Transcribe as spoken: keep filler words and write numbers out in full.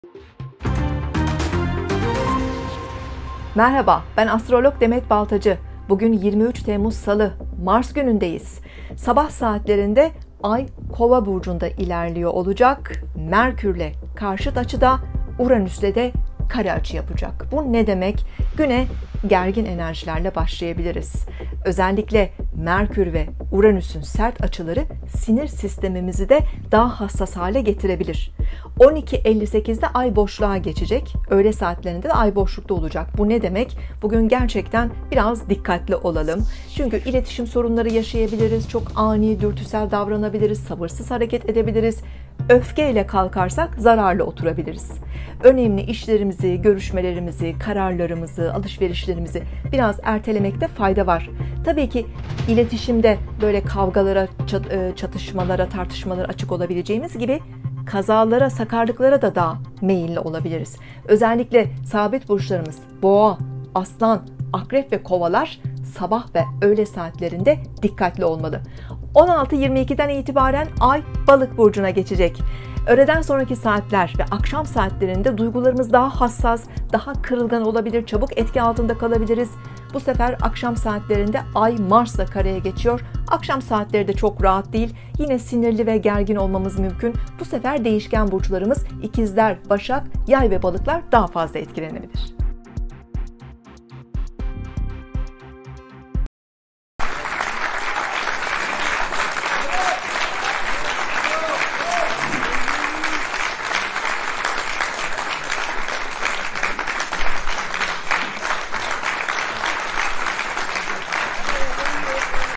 Merhaba, ben astrolog Demet Baltacı. Bugün yirmi üç Temmuz Salı, Mars günündeyiz. Sabah saatlerinde Ay Kova burcunda ilerliyor olacak. Merkürle karşıt açıda, Uranüs'le de kare açı yapacak. Bu ne demek? Güne gergin enerjilerle başlayabiliriz. Özellikle Merkür ve Uranüs'ün sert açıları sinir sistemimizi de daha hassas hale getirebilir. on iki elli sekizde Ay boşluğa geçecek. Öğle saatlerinde de Ay boşlukta olacak. Bu ne demek? Bugün gerçekten biraz dikkatli olalım. Çünkü iletişim sorunları yaşayabiliriz. Çok ani, dürtüsel davranabiliriz. Sabırsız hareket edebiliriz. Öfkeyle kalkarsak zararlı oturabiliriz. Önemli işlerimizi, görüşmelerimizi, kararlarımızı, alışverişlerimizi biraz ertelemekte fayda var. Tabii ki iletişimde böyle kavgalara, çatışmalara, tartışmalara açık olabileceğimiz gibi kazalara, sakarlıklara da daha meyilli olabiliriz. Özellikle sabit burçlarımız Boğa, Aslan, Akrep ve Kovalar sabah ve öğle saatlerinde dikkatli olmalı. on altı yirmi ikiden itibaren Ay Balık burcuna geçecek. Öğleden sonraki saatler ve akşam saatlerinde duygularımız daha hassas, daha kırılgan olabilir, çabuk etki altında kalabiliriz. Bu sefer akşam saatlerinde Ay Mars'la kareye geçiyor. Akşam saatleri de çok rahat değil. Yine sinirli ve gergin olmamız mümkün. Bu sefer değişken burçlarımız İkizler, Başak, Yay ve Balıklar daha fazla etkilenebilir.